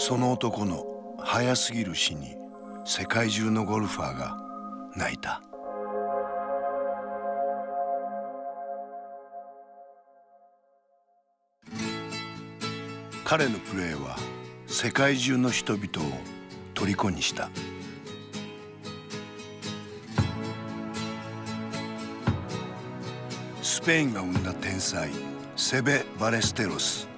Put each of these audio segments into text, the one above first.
その男の早すぎる死に世界中のゴルファーが泣いた。彼のプレーは世界中の人々を虜にした。スペインが生んだ天才セベ・バレステロス。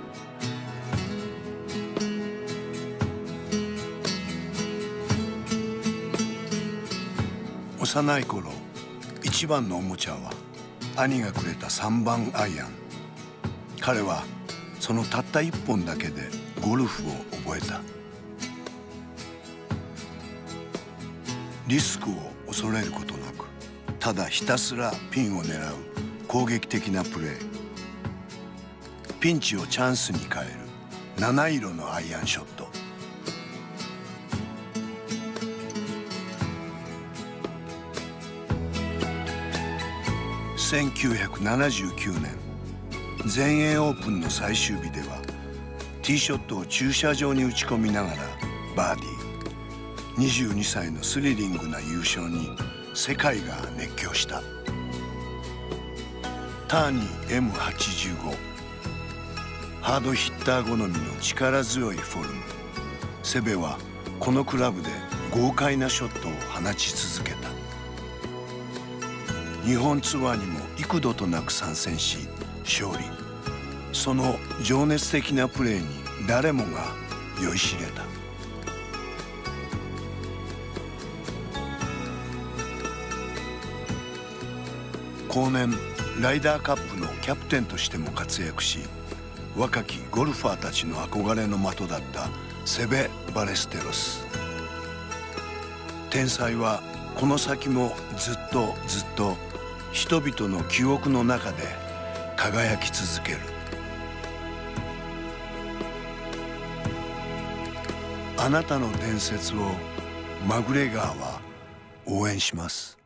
幼い頃一番のおもちゃは兄がくれた3番アイアン。彼はそのたった1本だけでゴルフを覚えた。リスクを恐れることなくただひたすらピンを狙う攻撃的なプレー。ピンチをチャンスに変える七色のアイアンショット。1979年全英オープンの最終日ではティーショットを駐車場に打ち込みながらバーディー。22歳のスリリングな優勝に世界が熱狂した。ターニー M85、 ハードヒッター好みの力強いフォルム。セベはこのクラブで豪快なショットを放ち続けた。日本ツアーにも幾度となく参戦し勝利。その情熱的なプレーに誰もが酔いしれた。後年ライダーカップのキャプテンとしても活躍し、若きゴルファーたちの憧れの的だったセベ・バレステロス。天才はこの先もずっとずっと人々の記憶の中で輝き続ける。あなたの伝説をマグレガーは応援します。